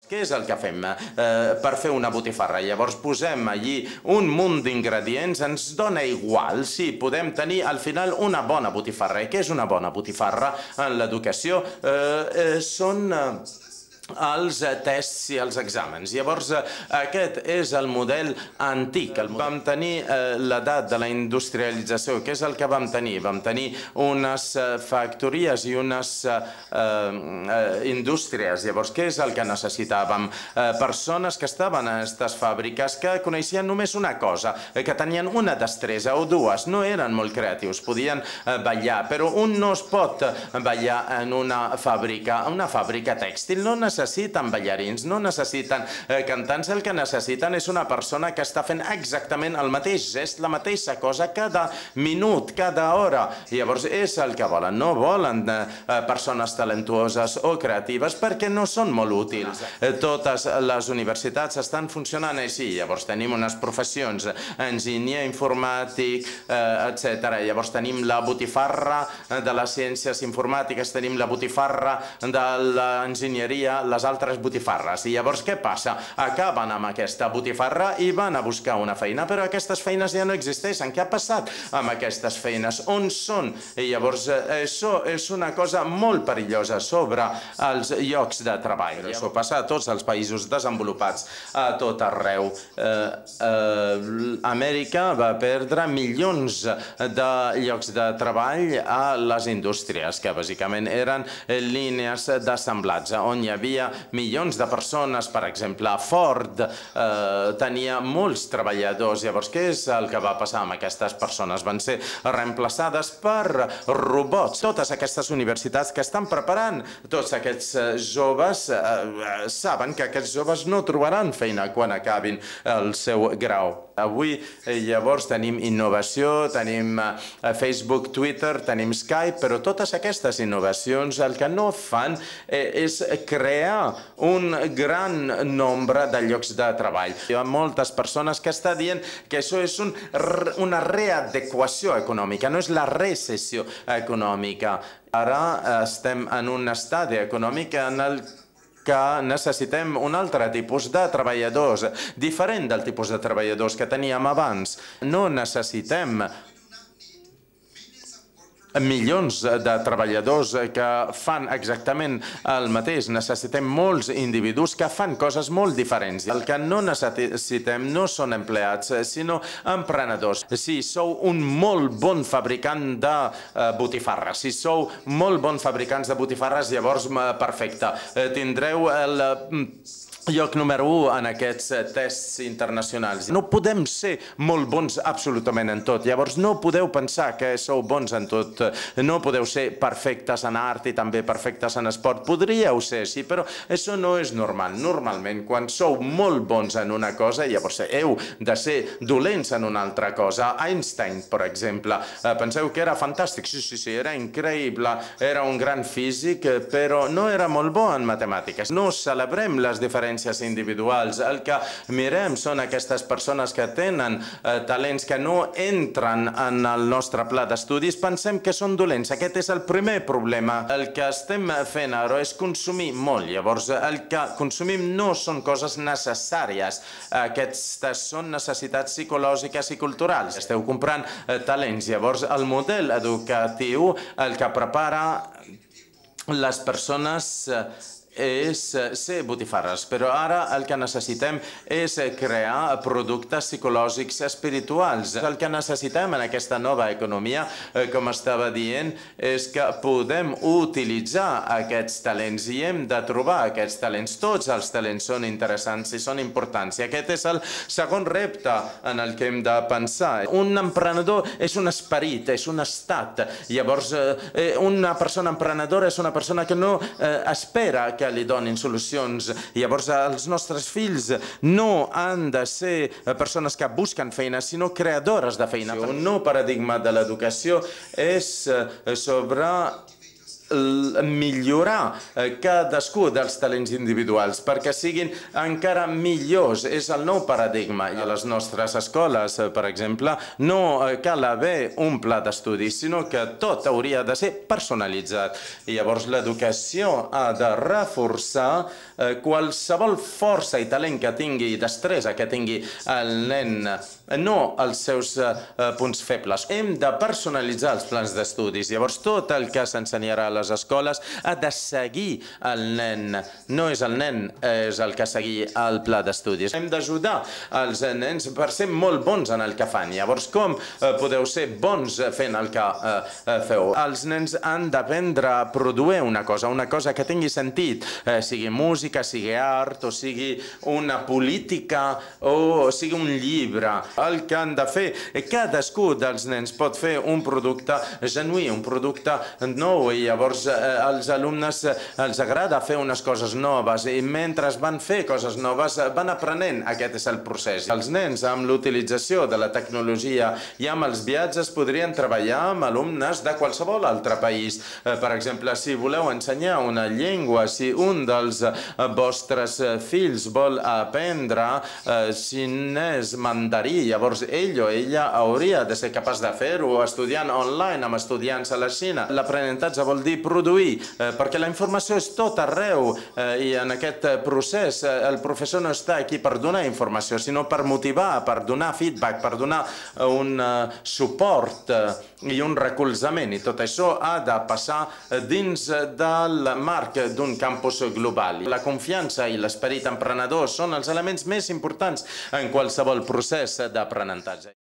Què és el que fem per fer una botifarra? Llavors posem allí un munt d'ingredients, ens dona igual si podem tenir al final una bona botifarra. I què és una bona botifarra en l'educació? Són els tests i els exàmens. Llavors, aquest és el model antic. Vam tenir l'edat de la industrialització. Què és el que vam tenir? Vam tenir unes factories i unes indústries. Llavors, què és el que necessitàvem? Persones que estaven a aquestes fàbriques que coneixien només una cosa, que tenien una destresa o dues, no eren molt creatius, podien ballar, però un no es pot ballar en una fàbrica tèxtil, no necessiten ballarins, no necessiten cantants, el que necessiten és una persona que està fent exactament el mateix gest, la mateixa cosa cada minut, cada hora. Llavors és el que volen, no volen persones talentuoses o creatives perquè no són molt útils. Totes les universitats estan funcionant així, llavors tenim unes professions, enginyer informàtic, etc. Llavors tenim la botifarra de les ciències informàtiques, tenim la botifarra de l'enginyeria, les altres botifarres. I llavors què passa? Acaben amb aquesta botifarra i van a buscar una feina, però aquestes feines ja no existeixen. Què ha passat amb aquestes feines? On són? I llavors això és una cosa molt perillosa sobre els llocs de treball. Això passa a tots els països desenvolupats, a tot arreu. Amèrica va perdre milions de llocs de treball a les indústries, que bàsicament eren línies d'assemblats, on hi havia milions de persones. Per exemple, Ford tenia molts treballadors. Llavors, què és el que va passar amb aquestes persones? Van ser reemplaçades per robots. Totes aquestes universitats que estan preparant tots aquests joves saben que aquests joves no trobaran feina quan acabin el seu grau. Avui, llavors, tenim innovació, tenim Facebook, Twitter, tenim Skype, però totes aquestes innovacions el que no fan és crear un gran nombre de llocs de treball. Hi ha moltes persones que estan dient que això és una readequació econòmica, no és la recessió econòmica. Ara estem en un estadi econòmic en el que necessitem un altre tipus de treballadors, diferent del tipus de treballadors que teníem abans. No necessitem milions de treballadors que fan exactament el mateix. Necessitem molts individus que fan coses molt diferents. El que no necessitem no són empleats, sinó emprenedors. Si sou un molt bon fabricant de botifarres, si sou molt bons fabricants de botifarres, llavors perfecte. Tindreu el lloc número 1 en aquests tests internacionals. No podem ser molt bons absolutament en tot. Llavors no podeu pensar que sou bons en tot. No podeu ser perfectes en art i també perfectes en esport. Podríeu ser, sí, però això no és normal. Normalment, quan sou molt bons en una cosa, llavors heu de ser dolents en una altra cosa. Einstein, per exemple, penseu que era fantàstic. Sí, era increïble. Era un gran físic, però no era molt bo en matemàtiques. No celebrem les diferències individuals. El que mirem són aquestes persones que tenen talents que no entren en el nostre pla d'estudis, pensem que són dolents. Aquest és el primer problema. El que estem fent ara és consumir molt. Llavors, el que consumim no són coses necessàries. Aquestes són necessitats psicològiques i culturals. Esteu comprant talents. Llavors, el model educatiu, el que prepara les persones és ser botifarres, però ara el que necessitem és crear productes psicològics espirituals. El que necessitem en aquesta nova economia, com estava dient, és que podem utilitzar aquests talents i hem de trobar aquests talents. Tots els talents són interessants i són importants. I aquest és el segon repte en el que hem de pensar. Un emprenedor és un esperit, és un estat. Llavors, una persona emprenedora és una persona que no espera que li donin solucions. Llavors, els nostres fills no han de ser persones que busquen feina, sinó creadores de feina. Un nou paradigma de l'educació és sobre millorar cadascú dels talents individuals perquè siguin encara millors. És el nou paradigma. I a les nostres escoles, per exemple, no cal haver un pla d'estudi, sinó que tot hauria de ser personalitzat. I llavors l'educació ha de reforçar qualsevol força i talent que tingui i destresa que tingui el nen, no els seus punts febles. Hem de personalitzar els plans d'estudis. Llavors tot el que s'ensenyarà a les escoles ha de seguir el nen. No és el nen, és el que seguir el pla d'estudis. Hem d'ajudar els nens per ser molt bons en el que fan. Llavors, com podeu ser bons fent el que feu? Els nens han d'aprendre a produir una cosa que tingui sentit, sigui música, sigui art, o sigui una política, o sigui un llibre. El que han de fer, cadascú dels nens pot fer un producte genuí, un producte nou, i llavors als alumnes els agrada fer unes coses noves, i mentre van fer coses noves van aprenent. Aquest és el procés. Els nens, amb l'utilització de la tecnologia i amb els viatges, podrien treballar amb alumnes de qualsevol altre país. Per exemple, si voleu ensenyar una llengua, si un dels vostres fills vol aprendre xinès mandarí, llavors ell o ella hauria de ser capaç de fer-ho estudiant online amb estudiants a la Xina. L'aprenentatge vol dir produir, perquè la informació és tot arreu, i en aquest procés el professor no està aquí per donar informació, sinó per motivar, per donar feedback, per donar un suport i un recolzament, i tot això ha de passar dins del marc d'un campus global. La confiança i l'esperit emprenedor són els elements més importants en qualsevol procés d'aprenentatge.